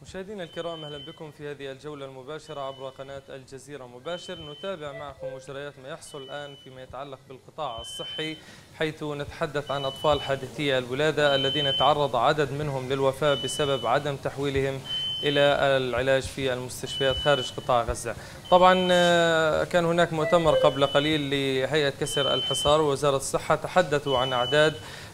مشاهدينا الكرام، أهلا بكم في هذه الجولة المباشرة عبر قناة الجزيرة مباشر. نتابع معكم مجريات ما يحصل الآن فيما يتعلق بالقطاع الصحي، حيث نتحدث عن أطفال حادثي الولادة الذين تعرض عدد منهم للوفاة بسبب عدم تحويلهم إلى العلاج في المستشفيات خارج قطاع غزة. طبعا كان هناك مؤتمر قبل قليل لهيئة كسر الحصار ووزارة الصحة، تحدثوا عن أعداد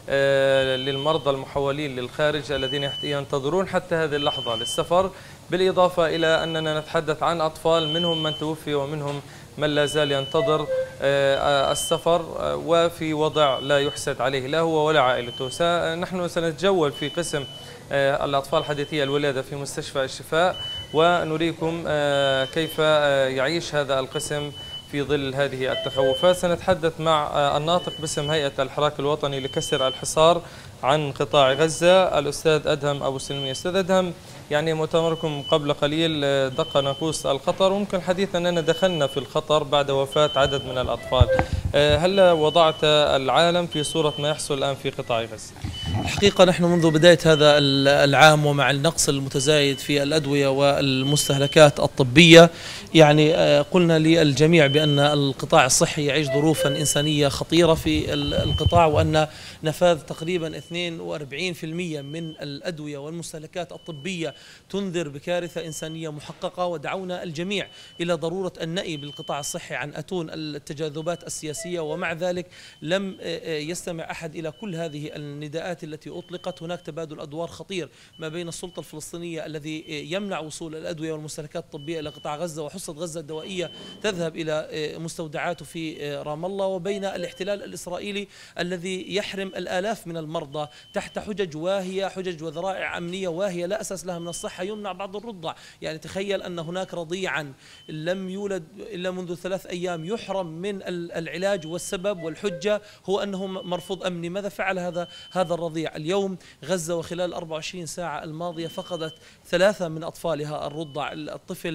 للمرضى المحولين للخارج الذين ينتظرون حتى هذه اللحظة للسفر، بالإضافة إلى أننا نتحدث عن أطفال منهم من توفي ومنهم من لا زال ينتظر السفر وفي وضع لا يحسد عليه لا هو ولا عائلته. نحن سنتجول في قسم الأطفال حديثي الولادة في مستشفى الشفاء ونريكم كيف يعيش هذا القسم في ظل هذه التخوفات. سنتحدث مع الناطق باسم هيئة الحراك الوطني لكسر الحصار عن قطاع غزة، الأستاذ أدهم أبو سلمية. أستاذ أدهم، يعني مؤتمركم قبل قليل دق ناقوس الخطر، وممكن الحديث أننا دخلنا في الخطر بعد وفاة عدد من الأطفال. هل وضعت العالم في صورة ما يحصل الآن في قطاع غزة؟ الحقيقة نحن منذ بداية هذا العام ومع النقص المتزايد في الأدوية والمستهلكات الطبية، يعني قلنا للجميع بأن القطاع الصحي يعيش ظروفا إنسانية خطيرة في القطاع، وأن نفاذ تقريبا 42% من الأدوية والمستهلكات الطبية تنذر بكارثة إنسانية محققة. ودعونا الجميع إلى ضرورة النأي بالقطاع الصحي عن أتون التجاذبات السياسية، ومع ذلك لم يستمع أحد إلى كل هذه النداءات التي أطلقت. هناك تبادل أدوار خطير ما بين السلطة الفلسطينية الذي يمنع وصول الأدوية والمستهلكات الطبية إلى قطاع غزة، وحصة غزة الدوائية تذهب إلى مستودعاته في رام الله، وبين الاحتلال الإسرائيلي الذي يحرم الآلاف من المرضى تحت حجج واهية، حجج وذرائع أمنية واهية لا أساس لها من الصحة، يمنع بعض الرضع. يعني تخيل أن هناك رضيعا لم يولد إلا منذ 3 أيام يحرم من العلاج، والسبب والحجة هو أنه مرفوض أمني. ماذا فعل هذا الرضيع؟ اليوم غزة وخلال 24 ساعة الماضية فقدت 3 من أطفالها الرضع، الطفل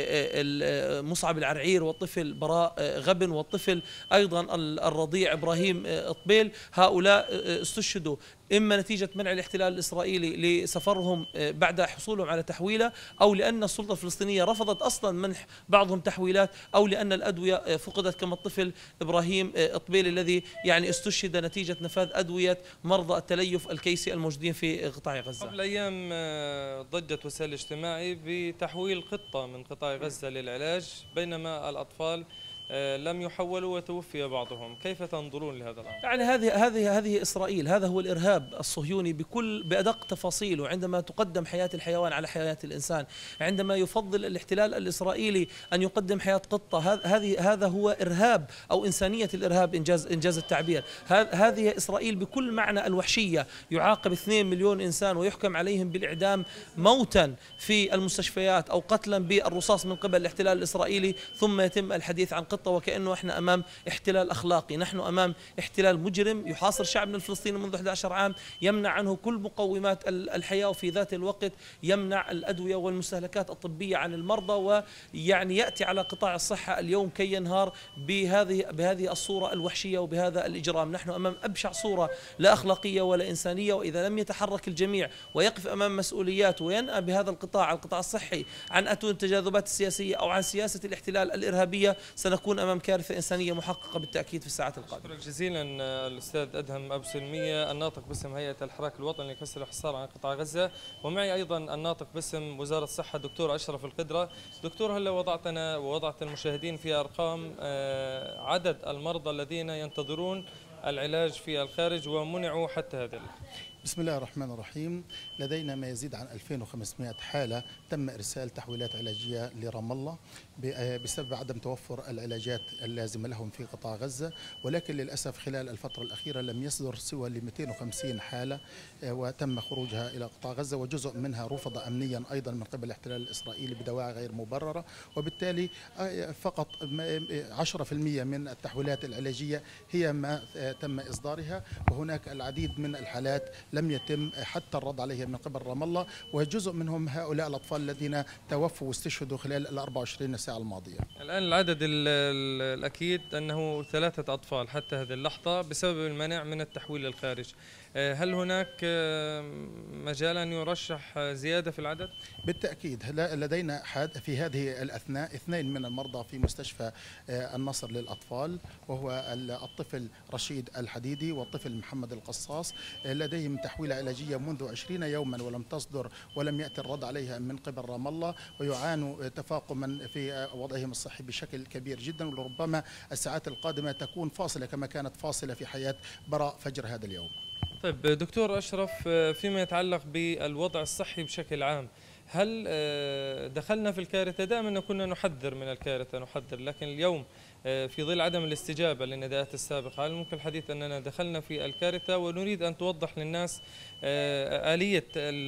مصعب العرعير، والطفل براء غبن، والطفل أيضا الرضيع إبراهيم طبيل. هؤلاء استشهدوا إما نتيجة منع الاحتلال الإسرائيلي لسفرهم بعد حصولهم على تحويلة، أو لأن السلطة الفلسطينية رفضت أصلا منح بعضهم تحويلات، أو لأن الأدوية فقدت كما الطفل إبراهيم طبيل الذي يعني استشهد نتيجة نفاذ أدوية مرضى التليف الكيسي الموجودين في قطاع غزة. قبل أيام ضجت وسائل الاجتماعي بتحويل قطة من قطاع غزة للعلاج، بينما الأطفال لم يحولوا وتوفي بعضهم. كيف تنظرون لهذا الأمر؟ يعني هذه إسرائيل، هذا هو الإرهاب الصهيوني بأدق تفاصيله. عندما تقدم حياة الحيوان على حياة الإنسان، عندما يفضل الاحتلال الإسرائيلي أن يقدم حياة قطة، هذا هو إرهاب أو إنسانية الإرهاب إنجاز التعبير. هذه إسرائيل بكل معنى الوحشية، يعاقب 2 مليون إنسان ويحكم عليهم بالإعدام موتا في المستشفيات أو قتلا بالرصاص من قبل الاحتلال الإسرائيلي، ثم يتم الحديث عن قطة وكأنه احنا أمام احتلال أخلاقي. نحن أمام احتلال مجرم يحاصر شعبنا الفلسطيني منذ 11 عام، يمنع عنه كل مقومات الحياة، وفي ذات الوقت يمنع الأدوية والمستهلكات الطبية عن المرضى، ويعني يأتي على قطاع الصحة اليوم كي ينهار بهذه الصورة الوحشية وبهذا الإجرام. نحن أمام أبشع صورة لا أخلاقية ولا إنسانية، وإذا لم يتحرك الجميع ويقف أمام مسؤوليات وينأى بهذا القطاع الصحي عن أتون التجاذبات السياسية أو عن سياسة الاحتلال الإرهابية، سنكون أمام كارثة إنسانية محققة بالتأكيد في الساعات القادمة. شكرا جزيلا الأستاذ أدهم أبو سلمية، الناطق باسم هيئة الحراك الوطني لكسر الحصار عن قطاع غزة، ومعي أيضا الناطق باسم وزارة الصحة الدكتور أشرف القدرة. دكتور، هل وضعتنا ووضعت المشاهدين في أرقام عدد المرضى الذين ينتظرون العلاج في الخارج ومنعوا حتى هذه اللحظة؟ بسم الله الرحمن الرحيم. لدينا ما يزيد عن 2500 حالة تم إرسال تحويلات علاجية لرام الله بسبب عدم توفر العلاجات اللازمة لهم في قطاع غزة، ولكن للأسف خلال الفترة الأخيرة لم يصدر سوى ل 250 حالة وتم خروجها إلى قطاع غزة، وجزء منها رفض أمنيا أيضا من قبل الاحتلال الإسرائيلي بدواعي غير مبررة، وبالتالي فقط 10% من التحويلات العلاجية هي ما تم إصدارها، وهناك العديد من الحالات لم يتم حتى الرد عليهم من قبل رام الله، وجزء منهم هؤلاء الأطفال الذين توفوا واستشهدوا خلال ال 24 ساعة الماضية. الآن العدد الأكيد أنه 3 أطفال حتى هذه اللحظة بسبب المنع من التحويل للخارج. هل هناك مجال أن يرشح زيادة في العدد؟ بالتأكيد لدينا في هذه الأثناء 2 من المرضى في مستشفى النصر للأطفال، وهو الطفل رشيد الحديدي والطفل محمد القصاص، لديهم تحويلة علاجية منذ 20 يوما ولم تصدر ولم يأتي الرد عليها من قبل رام الله، ويعانوا تفاقما في وضعهم الصحي بشكل كبير جدا، ولربما الساعات القادمة تكون فاصلة كما كانت فاصلة في حياة براء فجر هذا اليوم. طيب دكتور أشرف، فيما يتعلق بالوضع الصحي بشكل عام، هل دخلنا في الكارثة؟ دائما كنا نحذر من الكارثة نحذر، لكن اليوم في ظل عدم الاستجابة للنداءات السابقة، هل ممكن الحديث أننا دخلنا في الكارثة؟ ونريد أن توضح للناس آلية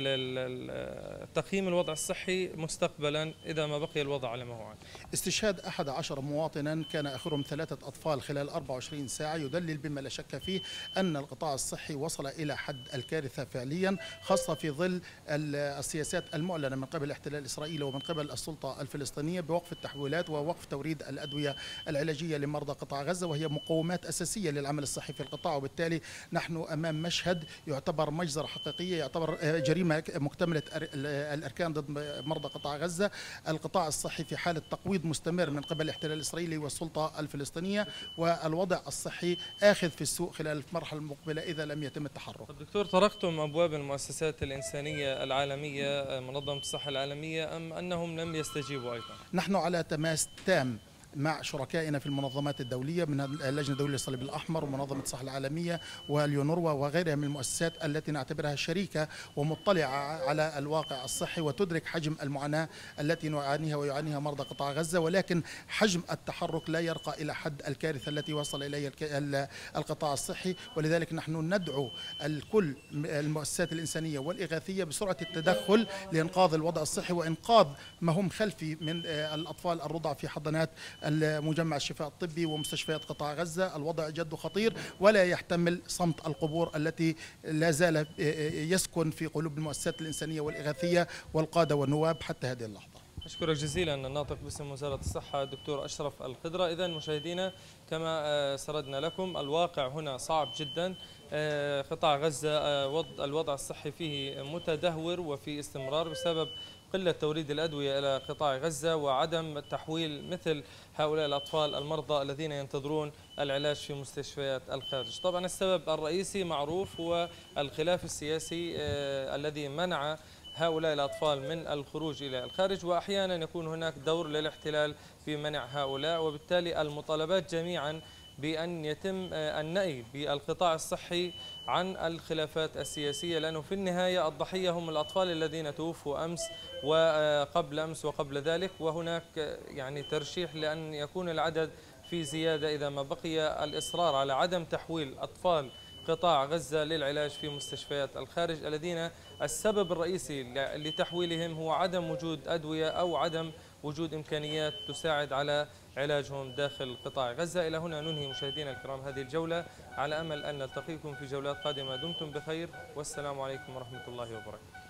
تقييم الوضع الصحي مستقبلا إذا ما بقي الوضع على ما هو عليه. استشهاد 11 مواطنا كان آخرهم 3 أطفال خلال 24 ساعة يدلل بما لا شك فيه أن القطاع الصحي وصل إلى حد الكارثة فعليا، خاصة في ظل السياسات المعلنة من قبل الاحتلال الإسرائيلي ومن قبل السلطة الفلسطينية بوقف التحويلات ووقف توريد الأدوية العلاجية لمرضى قطاع غزة، وهي مقومات أساسية للعمل الصحي في القطاع. وبالتالي نحن أمام مشهد يعتبر مجزرة حقيقية، يعتبر جريمة مكتملة الأركان ضد مرضى قطاع غزة. القطاع الصحي في حالة تقويض مستمر من قبل الاحتلال الإسرائيلي والسلطة الفلسطينية، والوضع الصحي آخذ في السوق خلال المرحلة المقبلة إذا لم يتم التحرك. دكتور، طرقتم أبواب المؤسسات الإنسانية العالمية، منظمة الصحة العالمية، أم أنهم لم يستجيبوا أيضا؟ نحن على تماس تام مع شركائنا في المنظمات الدولية من اللجنة الدولية للصليب الأحمر ومنظمة الصحة العالمية واليونروا وغيرها من المؤسسات التي نعتبرها شريكة ومطلعة على الواقع الصحي وتدرك حجم المعاناة التي نعانيها ويعانيها مرضى قطاع غزة، ولكن حجم التحرك لا يرقى إلى حد الكارثة التي وصل إليها القطاع الصحي. ولذلك نحن ندعو الكل المؤسسات الإنسانية والإغاثية بسرعة التدخل لإنقاذ الوضع الصحي وإنقاذ ما هم خلفي من الأطفال الرضع في حضانات المجمع الشفاء الطبي ومستشفيات قطاع غزة. الوضع جد خطير ولا يحتمل صمت القبور التي لا زال يسكن في قلوب المؤسسات الإنسانية والإغاثية والقادة والنواب حتى هذه اللحظة. أشكرك جزيلا الناطق باسم وزارة الصحة الدكتور أشرف الخضرة. إذن مشاهدينا كما سردنا لكم الواقع هنا صعب جدا. قطاع غزة الوضع الصحي فيه متدهور وفي استمرار بسبب قلة توريد الأدوية إلى قطاع غزة وعدم تحويل مثل هؤلاء الأطفال المرضى الذين ينتظرون العلاج في مستشفيات الخارج. طبعا السبب الرئيسي معروف هو الخلاف السياسي الذي منع هؤلاء الأطفال من الخروج إلى الخارج، وأحيانا يكون هناك دور للاحتلال في منع هؤلاء، وبالتالي المطالبات جميعا بأن يتم النأي بالقطاع الصحي عن الخلافات السياسية، لأنه في النهاية الضحية هم الأطفال الذين توفوا أمس وقبل أمس وقبل ذلك، وهناك يعني ترشيح لأن يكون العدد في زيادة إذا ما بقي الإصرار على عدم تحويل أطفال قطاع غزة للعلاج في مستشفيات الخارج الذين السبب الرئيسي لتحويلهم هو عدم وجود أدوية أو عدم وجود إمكانيات تساعد على علاجهم داخل قطاع غزة. إلى هنا ننهي مشاهدينا الكرام هذه الجولة، على أمل أن نلتقيكم في جولات قادمة. دمتم بخير والسلام عليكم ورحمة الله وبركاته.